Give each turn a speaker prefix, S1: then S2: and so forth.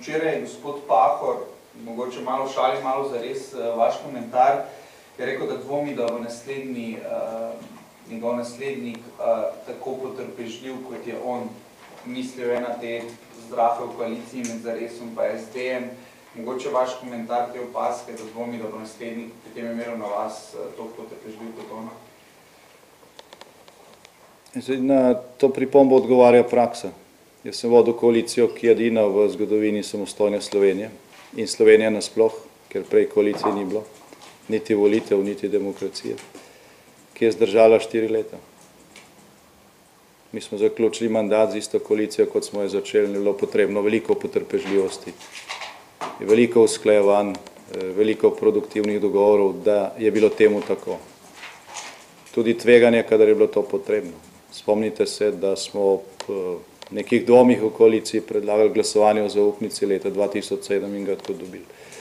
S1: Včeraj gospod Pahor, mogoče malo šali, malo zares vaš komentar, je rekel, da dvomi, da bo njegov naslednik tako potrpežljiv, kot je on mislil na te zdrahe v koaliciji med Zaresom pa SD-jem. Mogoče vaš komentar te opaske, da dvomi, da bo naslednik potem imel na vas toliko potrpežljiv kot ona?
S2: Na to pripombo odgovarja praksa. Jaz sem vodil koalicijo, ki je edina v zgodovini samostojne Slovenije in Slovenija nasploh, ker prej koalicije ni bilo, niti volitev, niti demokracije, ki je zdržala 4 leta. Mi smo zaključili mandat z isto koalicijo, kot smo jo začeli, ni bilo potrebno veliko potrpežljivosti, veliko usklajevanj, veliko produktivnih dogovorov, da je bilo temu tako. Tudi tveganje, kadar je bilo to potrebno. Spomnite se, da smo v nekih dvomih v koaliciji predlagali glasovanje o zaupnici leta 2007 in ga tudi dobili.